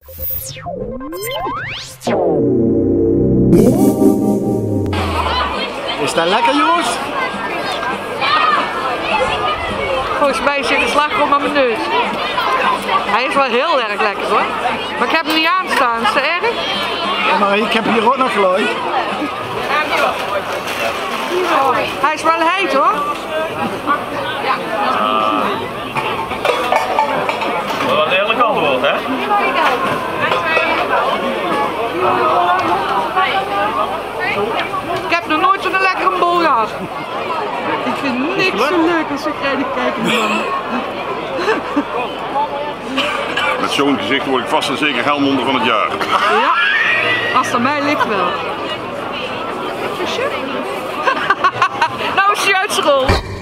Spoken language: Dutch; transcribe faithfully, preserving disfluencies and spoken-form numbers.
Is dat lekker, jongens? Volgens mij zit de slagroom aan mijn neus. Hij is wel heel erg lekker hoor. Maar ik heb hem niet aanstaan, is dat erg? Ja, maar ik heb hier ook nog geluid. Oh, hij is wel heet hoor. Wat een heerlijk antwoord, hè? Ik heb nog nooit zo'n lekkere bol gehad. Ik vind niks zo leuk als ik ga kijken man. Met zo'n gezicht word ik vast en zeker helmonder van het jaar. Ja, als het aan mij ligt wel. Nou is hij uit school.